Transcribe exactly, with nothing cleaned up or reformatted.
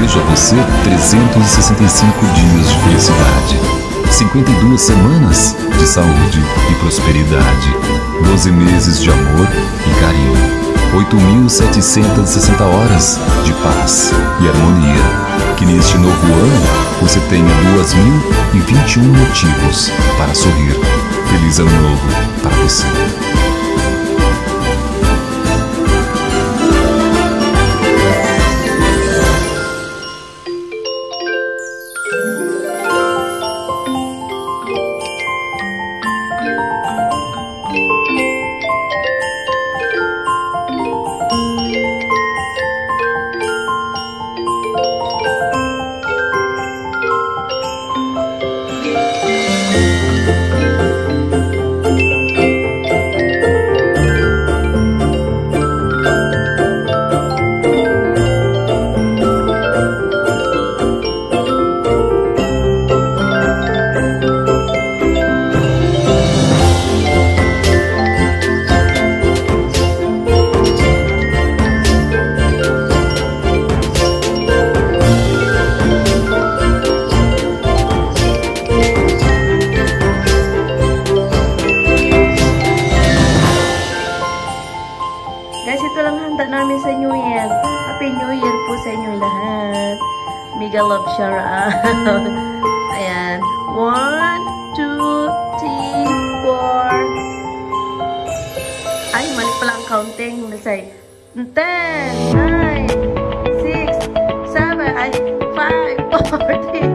desejo a você trezentos e sessenta e cinco dias de felicidade, cinquenta e duas semanas de saúde e prosperidade, doze meses de amor e carinho, oito mil setecentas e sessenta horas de paz e harmonia. Que neste novo ano você tenha dois mil e vinte e um motivos para sorrir. Feliz ano novo para você. Guys, ito lang handa namin sa New Year. Happy New Year po sa inyo lahat. Mega love shout out. Ayan. One, two, three, four. Ay, mali pala ang counting. Nasay, ten, nine, six, seven, ay, five, four, three,